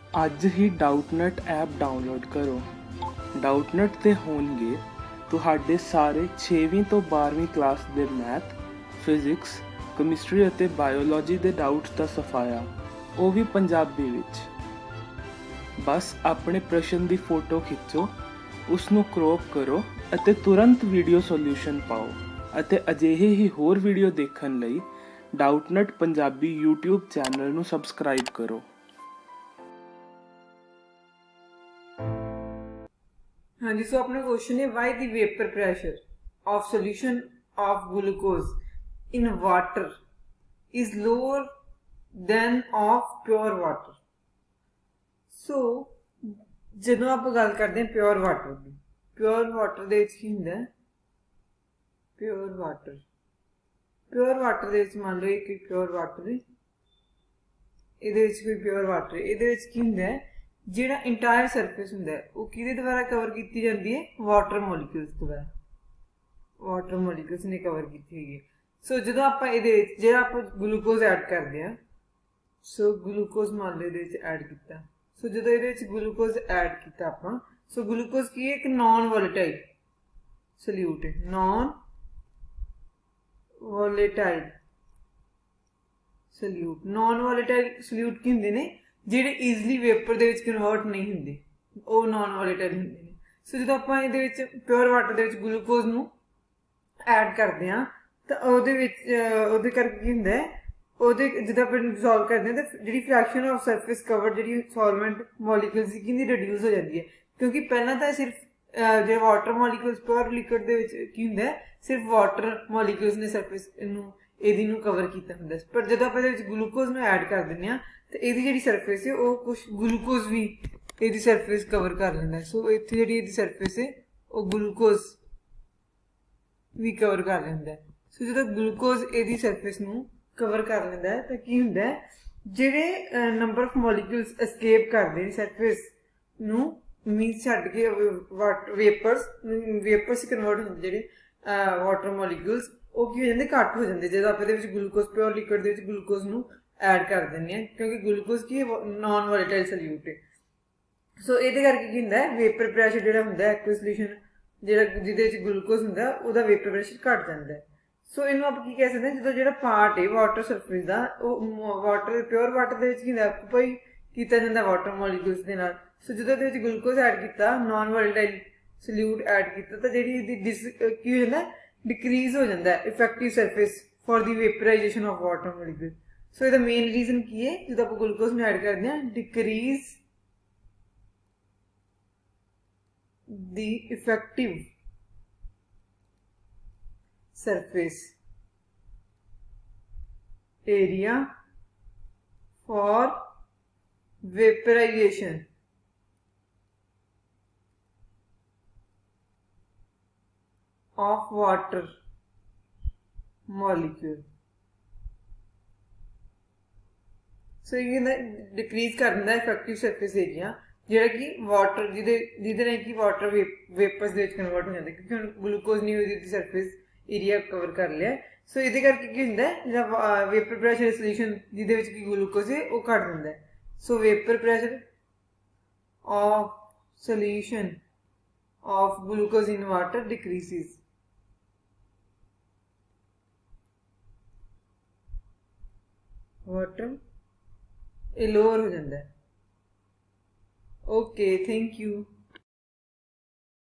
ਅੱਜ ਹੀ Doubtnut app download ਕਰੋ। ਡਾਊਟਨਟ 'ਤੇ ਹੋਣਗੇ ਤੁਹਾਡੇ ਸਾਰੇ 6ਵੀਂ ਤੋਂ 12ਵੀਂ ਕਲਾਸ ਦੇ ਮੈਥ, ਫਿਜ਼ਿਕਸ, ਕੈਮਿਸਟਰੀ ਅਤੇ ਬਾਇਓਲੋਜੀ ਦੇ ਡਾਊਟਸ ਦਾ ਸਫਾਇਆ, ਉਹ ਵੀ ਪੰਜਾਬੀ ਵਿੱਚ। ਬਸ ਆਪਣੇ ਪ੍ਰਸ਼ਨ ਦੀ ਫੋਟੋ ਖਿੱਚੋ, ਉਸ ਨੂੰ ਕ੍ਰੌਪ ਕਰੋ ਅਤੇ ਤੁਰੰਤ ਵੀਡੀਓ ਸੋਲਿਊਸ਼ਨ ਪਾਓ। ਅਤੇ ਅਜਿਹੇ ਹੀ ਹੋਰ ਵੀਡੀਓ ਦੇਖਣ ਲਈ ਡਾਊਟਨਟ ਪੰਜਾਬੀ YouTube ਚੈਨਲ ਨੂੰ ਸਬਸਕ੍ਰਾਈਬ ਕਰੋ। हाँ जी, सो अपना क्वेश्चन है why the vapour pressure of solution of glucose in water is lower than of pure water. So ਜਦੋਂ ਆਪਾਂ ਗੱਲ ਕਰਦੇ ਹਾਂ ਪਿਓਰ ਵਾਟਰ ਦੀ, ਪਿਓਰ ਵਾਟਰ ਦੇ ਵਿੱਚ ਕੀ ਹੁੰਦਾ ਹੈ? ਪਿਓਰ ਵਾਟਰ ਦੇ ਵਿੱਚ ਮੰਨ ਲਓ ਇੱਕ ਪਿਓਰ ਵਾਟਰ ਹੈ, ਇਹਦੇ ਵਿੱਚ ਕੋਈ ਪਿਓਰ ਵਾਟਰ ਹੈ, ਇਹਦੇ ਵਿੱਚ ਕੀ ਹੁੰਦਾ ਹੈ? ਜਿਹੜਾ ਇੰਟਾਇਰ ਸਰਫੇਸ ਹੁੰਦਾ ਹੈ ਉਹ ਕਿਹਦੇ ਦੁਆਰਾ ਕਵਰ ਕੀਤੀ ਜਾਂਦੀ ਹੈ? ਵਾਟਰ ਮੋਲੀਕਿਊਲਸ ਦੁਆਰਾ। ਵਾਟਰ ਮੋਲੀਕਿਊਲਸ ਨੇ ਕਵਰ ਕੀਤੀ ਹੋਈ ਹੈ। ਸੋ ਜਦੋਂ ਆਪਾਂ ਇਹਦੇ ਵਿੱਚ ਜਿਹੜਾ ਆਪਾਂ ਗਲੂਕੋਜ਼ ਐਡ ਕਰਦੇ ਹਾਂ, ਸੋ ਗਲੂਕੋਜ਼ ਮੰਨ ਲਓ ਇਹਦੇ ਵਿੱਚ ਐਡ ਕੀਤਾ। ਸੋ ਜਦੋਂ ਇਹਦੇ ਵਿੱਚ ਗਲੂਕੋਜ਼ ਐਡ ਕੀਤਾ ਆਪਾਂ, ਸੋ ਗਲੂਕੋਜ਼ ਕੀ ਹੈ? ਇੱਕ ਨॉन ਵੋਲੇਟਾਈਲ ਸੋਲਿਊਟ ਹੈ। ਨॉन ਵੋਲੇਟਾਈਲ ਸੋਲਿਊਟ ਕੀ ਹੁੰਦੇ ਨੇ? ਜਿਹੜੇ ਈਜ਼ਲੀ ਵੇਪਰ ਦੇ ਵਿੱਚ ਕਨਵਰਟ ਨਹੀਂ ਹੁੰਦੇ, ਉਹ ਨॉन ਵੋਲੇਟਾਈਲ ਹੁੰਦੇ ਨੇ। ਸੋ ਜਦੋਂ ਆਪਾਂ ਇਹਦੇ ਵਿੱਚ ਪਿਓਰ ਵਾਟਰ ਦੇ ਵਿੱਚ ਗਲੂਕੋਜ਼ ਨੂੰ ਐਡ ਕਰਦੇ ਹਾਂ ਤਾਂ ਉਹਦੇ ਕਰਕੇ ਕੀ ਹੁੰਦਾ ਹੈ? ਉਹਦੇ ਜਦੋਂ ਆਪਾਂ ਡਿਸੋਲਵ ਕਰਦੇ ਹਾਂ ਤਾਂ ਜਿਹੜੀ ਫ੍ਰੈਕਸ਼ਨ ਆਫ ਸਰਫੇਸ ਕਵਰ ਜਿਹੜੀ ਸੋਲਵੈਂਟ ਮੋਲੀਕਿਊਲਸ ਦੀ ਕਿੰਨੀ ਰਿਡਿਊਸ ਹੋ ਜਾਂਦੀ ਹੈ। ਕਿਉਂਕਿ ਪਹਿਲਾਂ ਤਾਂ ਸਿਰਫ ਜਿਹੜੇ ਵਾਟਰ ਮੋਲੀਕਿਊਲਸ ਪਿਓਰ ਲਿਕੁਇਡ ਦੇ ਵਿੱਚ ਕੀ ਹੁੰਦਾ ਹੈ? ਸਿਰਫ ਵਾਟਰ ਮੋਲੀਕਿਊਲਸ ਨੇ ਸਰਫੇਸ ਇਹਨੂੰ ਕਵਰ ਕੀਤਾ ਹੁੰਦਾ। ਪਰ ਜਦੋਂ ਆਪਾਂ ਇਹਦੇ ਵਿੱਚ ਗਲੂਕੋਜ਼ ਨੂੰ ਐਡ ਕਰ ਦਿੰਦੇ ਹਾਂ ਤੇ ਇਹਦੀ ਜਿਹੜੀ ਸਰਫੇਸ ਹੈ ਉਹ ਕੁਛ ਗਲੂਕੋਜ਼ ਵੀ ਇਹਦੀ ਸਰਫੇਸ ਕਵਰ ਕਰ ਲੈਂਦਾ। ਸੋ ਇੱਥੇ ਜਿਹੜੀ ਇਹਦੀ ਸਰਫੇਸ ਹੈ ਉਹ ਗਲੂਕੋਜ਼ ਵੀ ਕਵਰ ਕਰ ਲੈਂਦਾ। ਸੋ ਜਦੋਂ ਗਲੂਕੋਜ਼ ਇਹਦੀ ਸਰਫੇਸ ਨੂੰ ਕਵਰ ਕਰ ਲੈਂਦਾ ਹੈ ਤਾਂ ਕੀ ਹੁੰਦਾ ਹੈ? ਜਿਹੜੇ ਨੰਬਰ ਆਫ ਮੋਲੀਕਿਊਲਸ ਐਸਕੇਪ ਕਰਦੇ ਨੇ ਸਰਫੇਸ ਨੂੰ, ਮੀਨਸ ਛੱਡ ਕੇ ਵੇਪਰਸ ਕਨਵਰਟ ਹੁੰਦੇ ਜਿਹੜੇ ਵਾਟਰ ਮੋਲੀਕਿਊਲਸ, ਉਹ ਕੀ ਹੋ ਜਾਂਦੇ? ਘੱਟ ਹੋ ਜਾਂਦੇ ਜਦੋਂ ਆਪਾਂ ਇਹਦੇ ਵਿੱਚ ਗਲੂਕੋਜ਼ ਪਿਓਰ ਲਿਕੁਇਡ ਦੇ ਵਿੱਚ ਗਲੂਕੋਜ਼ ਨੂੰ ਐਡ ਕਰ ਦਿੰਦੇ ਹਾਂ। ਕਿਉਂਕਿ ਗਲੂਕੋਜ਼ ਕੀ ਹੈ? ਨॉन ਵੋਲੇਟਾਈਲ ਸੋਲਿਊਟ ਹੈ। ਸੋ ਇਹਦੇ ਕਰਕੇ ਕੀ ਹੁੰਦਾ ਹੈ? ਵੇਪਰ ਪ੍ਰੈਸ਼ਰ ਜਿਹੜਾ ਹੁੰਦਾ ਹੈ ਐਕੁਅਸ ਸੋਲਿਊਸ਼ਨ ਜਿਹਦੇ ਵਿੱਚ ਗਲੂਕੋਜ਼ ਹੁੰਦਾ ਉਹਦਾ ਵੇਪਰ ਪ੍ਰੈਸ਼ਰ ਘੱਟ ਜਾਂਦਾ ਹੈ। ਸੋ ਇਹਨੂੰ ਆਪਾਂ ਕੀ ਕਹਿ ਸਕਦੇ ਹਾਂ? ਜਦੋਂ ਜਿਹੜਾ ਪਾਰਟ ਹੈ ਵਾਟਰ ਸਰਫੇਸ ਦਾ ਉਹ ਪਿਓਰ ਵਾਟਰ ਦੇ ਵਿੱਚ ਕੀ ਹੁੰਦਾ? ਆਕੂਪਾਈ ਕੀਤਾ ਜਾਂਦਾ ਵਾਟਰ ਮੋਲੀਕਿਊਲਸ ਦੇ ਨਾਲ। ਸੋ ਜਦੋਂ ਇਹਦੇ ਵਿੱਚ ਗਲੂਕੋਜ਼ ਐਡ ਕੀਤਾ, ਨॉन ਵੋਲੇਟਾਈਲ ਸੋਲਿਊਟ ਐਡ ਕੀਤਾ, ਤਾਂ ਜਿਹੜੀ ਇਹਦੀ ਕੀ ਹੋ ਜਾਂਦਾ? ਡਿਕਰੀਜ਼ ਹੋ ਜਾਂਦਾ effective surface for the vaporization of water molecule. So ਇਹਦਾ ਮੇਨ ਰੀਜ਼ਨ ਕੀ ਹੈ? ਜਦੋਂ ਆਪਾਂ ਗਲੂਕੋਜ਼ ਨੂੰ ਐਡ ਕਰਦੇ ਹਾਂ, decrease the effective surface area for vaporization of water molecule। So ਇਹ ਡਿਕਰੀਜ਼ ਕਰ ਦਿੰਦਾ ਇਫੈਕਟਿਵ ਸਰਫੇਸ ਏਰੀਆ, ਜਿਹੜਾ ਕਿ ਵਾਟਰ ਜਿਹਦੇ ਨਾਲ ਕਿ ਵਾਟਰ ਵੇਪਰਸ ਦੇ ਵਿੱਚ ਕਨਵਰਟ ਹੋ ਜਾਂਦਾ, ਕਿਉਂਕਿ ਹੁਣ ਗਲੂਕੋਜ਼ ਨੇ ਉਹਦੀ ਸਰਫੇਸ ਏਰੀਆ ਕਵਰ ਕਰ ਲਿਆ। ਸੋ ਇਹਦੇ ਕਰਕੇ ਕੀ ਹੁੰਦਾ ਹੈ? ਜਿਹੜਾ ਵੇਪਰ ਪ੍ਰੈਸ਼ਰ ਸੋਲਿਊਸ਼ਨ ਜਿਹਦੇ ਵਿੱਚ ਕੀ ਗਲੂਕੋਜ਼ ਹੈ ਉਹ ਘੱਟ ਦਿੰਦਾ ਹੈ। So vapour pressure of solution of glucose in water decreases. Water ਇਹ ਲੋਅਰ ਹੋ ਜਾਂਦਾ ਹੈ। Okay, thank you.